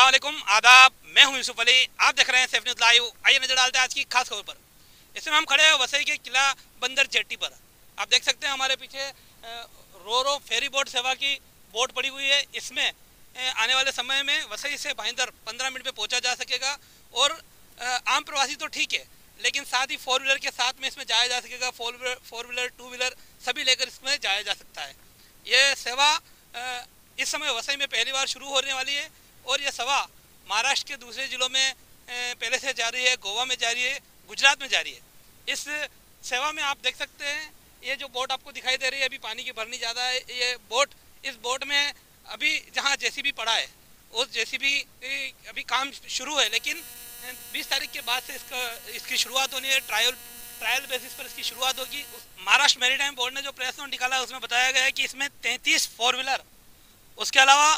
अस्सलाम वालेकुम, आदाब। मैं हूं यूसुफ अली, आप देख रहे हैं सेफ न्यूज़ लाइव। आइए नजर डालते हैं आज की खास खबर पर। इसमें हम खड़े हैं वसई के किला बंदर जेट्टी पर। आप देख सकते हैं हमारे पीछे रो रो फेरी बोट सेवा की बोट पड़ी हुई है। इसमें आने वाले समय में वसई से भाईंदर 15 मिनट में पहुंचा जा सकेगा। और आम प्रवासी तो ठीक है, लेकिन साथ ही 4 व्हीलर के साथ में इसमें जाया जा सकेगा। 4 व्हीलर 2 व्हीलर सभी लेकर इसमें जाया जा सकता है। ये सेवा इस समय वसई में पहली बार शुरू होने वाली है और यह सेवा महाराष्ट्र के दूसरे जिलों में पहले से जारी है, गोवा में जारी है, गुजरात में जारी है। इस सेवा में आप देख सकते हैं ये जो बोट आपको दिखाई दे रही है, अभी पानी की भरनी ज़्यादा है। ये बोट, इस बोट में अभी जहाँ जेसीबी पड़ा है उस जेसीबी अभी काम शुरू है, लेकिन 20 तारीख के बाद से इसकी शुरुआत होनी है। ट्रायल बेसिस पर इसकी शुरुआत होगी। महाराष्ट्र मैरीटाइम बोर्ड ने जो प्रेस नोट निकाला है उसमें बताया गया है कि इसमें 33 4 व्हीलर, उसके अलावा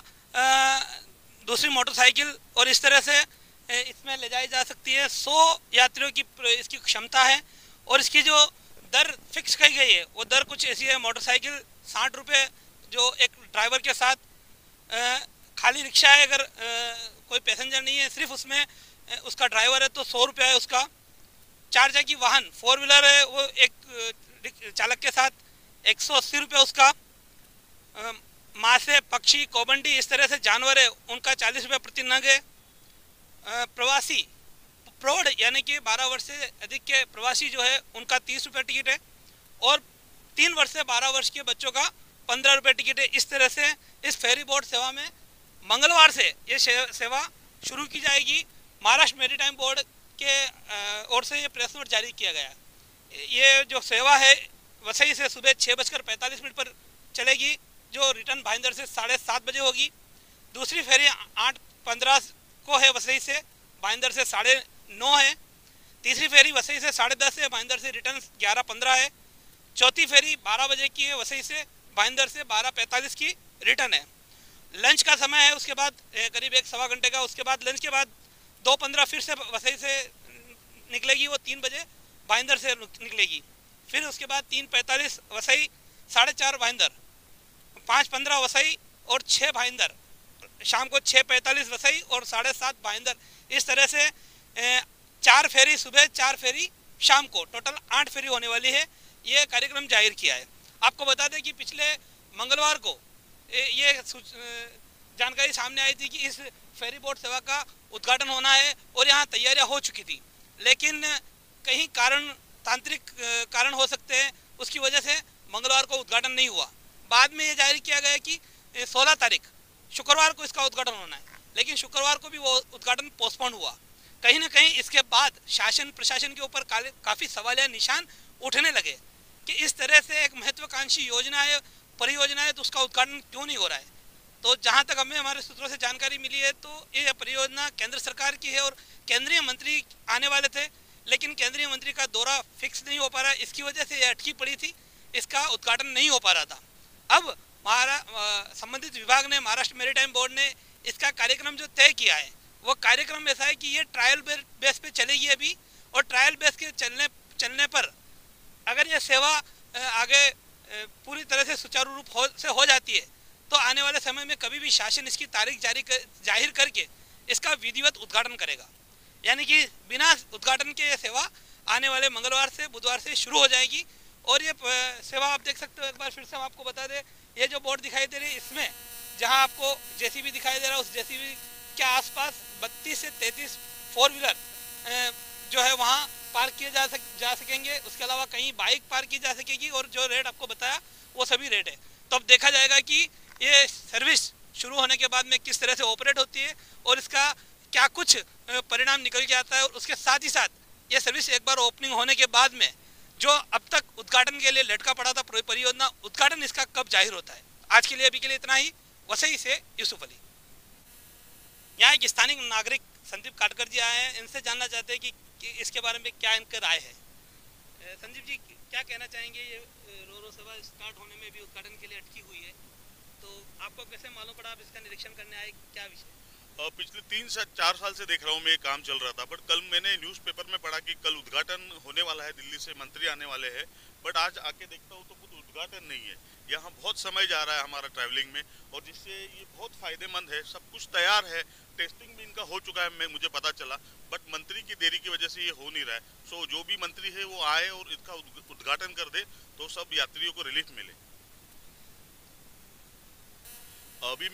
दूसरी मोटरसाइकिल और इस तरह से इसमें ले जाई जा सकती है। 100 यात्रियों की इसकी क्षमता है और इसकी जो दर फिक्स कही गई है वो दर कुछ ऐसी है। मोटरसाइकिल 60 रुपये, जो एक ड्राइवर के साथ खाली रिक्शा है, अगर कोई पैसेंजर नहीं है, सिर्फ उसमें उसका ड्राइवर है तो 100 रुपया है उसका। 4 चक्की वाहन 4 व्हीलर है वो एक चालक के साथ 180 रुपये उसका। माँ से पक्षी, कोबंडी, इस तरह से जानवर है उनका 40 रुपये प्रति नग है। प्रवासी प्रौढ़ यानी कि 12 वर्ष से अधिक के प्रवासी जो है उनका 30 रुपये टिकट है और 3 वर्ष से 12 वर्ष के बच्चों का 15 रुपये टिकट है। इस तरह से इस फेरी बोट सेवा में मंगलवार से ये सेवा शुरू की जाएगी। महाराष्ट्र मैरीटाइम बोर्ड के ओर से ये प्रेस नोट जारी किया गया। ये जो सेवा है वसई से सुबह 6:45 पर चलेगी, जो रिटर्न भाईंदर से 7:30 बजे होगी। दूसरी फेरी 8:15 को है वसई से, भाईंदर से 9:30 है। तीसरी फेरी वसई से 10:30 है, भाईंदर से रिटर्न 11:15 है। चौथी फेरी 12 बजे की है, वसई से भाईंदर से 12:45 की रिटर्न है। लंच का समय है उसके बाद करीब 1-1.25 घंटे का। उसके बाद लंच के बाद 2:15 फिर से वसई से निकलेगी, वो 3 बजे भाईंदर से निकलेगी। फिर उसके बाद 3:45 वसई, 4:30 भाईंदर, 5:15 वसई और 6 भाईंदर। शाम को 6:45 वसई और 7:30 भाईंदर। इस तरह से 4 फेरी सुबह, 4 फेरी शाम को, टोटल 8 फेरी होने वाली है। ये कार्यक्रम जाहिर किया है। आपको बता दें कि पिछले मंगलवार को ये जानकारी सामने आई थी कि इस फेरी बोट सेवा का उद्घाटन होना है और यहाँ तैयारियाँ हो चुकी थी, लेकिन कहीं तांत्रिक कारण हो सकते हैं, उसकी वजह से मंगलवार को उद्घाटन नहीं हुआ। बाद में ये जाहिर किया गया कि 16 तारीख शुक्रवार को इसका उद्घाटन होना है, लेकिन शुक्रवार को भी वो उद्घाटन पोस्टपोन हुआ। कहीं ना कहीं इसके बाद शासन प्रशासन के ऊपर काफ़ी सवालिया निशान उठने लगे कि इस तरह से एक महत्वाकांक्षी योजना है, परियोजना है, तो उसका उद्घाटन क्यों नहीं हो रहा है। तो जहाँ तक हमें हमारे सूत्रों से जानकारी मिली है तो ये परियोजना केंद्र सरकार की है और केंद्रीय मंत्री आने वाले थे, लेकिन केंद्रीय मंत्री का दौरा फिक्स नहीं हो पा रहा, इसकी वजह से ये अटकी पड़ी थी, इसका उद्घाटन नहीं हो पा रहा था। अब संबंधित विभाग ने, महाराष्ट्र मैरीटाइम बोर्ड ने इसका कार्यक्रम जो तय किया है वो कार्यक्रम ऐसा है कि ये ट्रायल बेस पे चलेगी अभी, और ट्रायल बेस के चलने पर अगर ये सेवा आगे पूरी तरह से सुचारू रूप से हो जाती है तो आने वाले समय में कभी भी शासन इसकी तारीख जाहिर करके इसका विधिवत उद्घाटन करेगा। यानी कि बिना उद्घाटन के ये सेवा आने वाले मंगलवार से बुधवार से शुरू हो जाएगी। और ये सेवा आप देख सकते हो, एक बार फिर से हम आपको बता दें, ये जो बोर्ड दिखाई दे रही है इसमें जहां आपको जेसीबी दिखाई दे रहा है उस जेसीबी के आसपास 32 से 33 4 व्हीलर जो है वहां पार्क किए जा सकेंगे। उसके अलावा कहीं बाइक पार्क की जा सकेगी और जो रेट आपको बताया वो सभी रेट है। तो अब देखा जाएगा कि ये सर्विस शुरू होने के बाद में किस तरह से ऑपरेट होती है और इसका क्या कुछ परिणाम निकल के आता है। और उसके साथ ही साथ ये सर्विस एक बार ओपनिंग होने के बाद में जो अब तक उद्घाटन के लिए लटका पड़ा था परियोजना, उद्घाटन इसका कब जाहिर होता है। आज के लिए अभी के लिए इतना ही। वसई से यूसुफ अली। यहाँ एक स्थानीय नागरिक संदीप काटकर जी आए हैं, इनसे जानना चाहते हैं कि इसके बारे में क्या इनका राय है। संदीप जी, क्या कहना चाहेंगे? ये रो सेवा स्टार्ट होने में भी उद्घाटन के लिए अटकी हुई है, तो आपको कैसे मालूम पड़ा, आप इसका निरीक्षण करने आए, क्या विषय? पिछले 3 से 4 साल से देख रहा हूँ मैं, ये काम चल रहा था। बट कल मैंने न्यूज़पेपर में पढ़ा कि कल उद्घाटन होने वाला है, दिल्ली से मंत्री आने वाले हैं। बट आज आके देखता हूँ तो कुछ उद्घाटन नहीं है। यहाँ बहुत समय जा रहा है हमारा ट्रैवलिंग में, और जिससे ये बहुत फायदेमंद है। सब कुछ तैयार है, टेस्टिंग भी इनका हो चुका है, मुझे पता चला। बट मंत्री की देरी की वजह से ये हो नहीं रहा है। सो जो भी मंत्री है वो आए और इसका उद्घाटन कर दे तो सब यात्रियों को रिलीफ मिले। अभी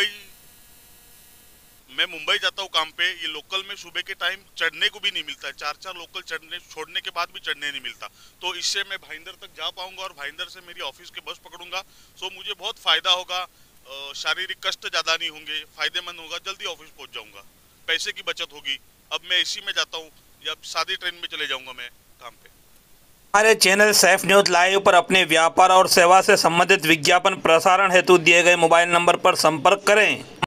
मैं मुंबई जाता हूँ काम पे। ये लोकल में सुबह के टाइम चढ़ने को भी नहीं मिलता है, 4 लोकल चढ़ने छोड़ने के बाद भी चढ़ने नहीं मिलता। तो इससे मैं भाईंदर तक जा पाऊंगा और भाईंदर से मेरी ऑफिस के बस पकड़ूंगा। सो मुझे बहुत फायदा होगा, शारीरिक कष्ट ज़्यादा नहीं होंगे, फायदेमंद होगा, जल्दी ऑफिस पहुंच जाऊंगा, पैसे की बचत होगी। अब मैं एसी में जाता हूँ या सादी ट्रेन में चले जाऊंगा मैं काम पे। हमारे चैनल सैफ न्यूज़ लाइव पर अपने व्यापार और सेवा से संबंधित विज्ञापन प्रसारण हेतु दिए गए मोबाइल नंबर पर संपर्क करें।